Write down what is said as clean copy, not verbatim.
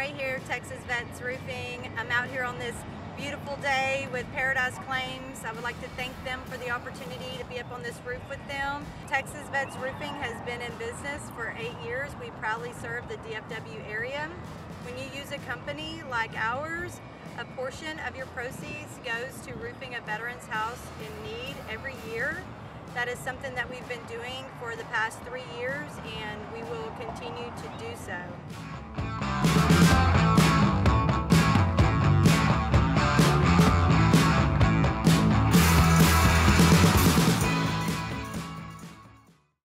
right here, Texas Vets Roofing. I'm out here on this beautiful day with Paradise Claims. I would like to thank them for the opportunity to be up on this roof with them. Texas Vets Roofing has been in business for 8 years. We proudly serve the DFW area. When you use a company like ours, a portion of your proceeds goes to roofing a veteran's house in need every year. That is something that we've been doing for the past 3 years, and we will continue to do so.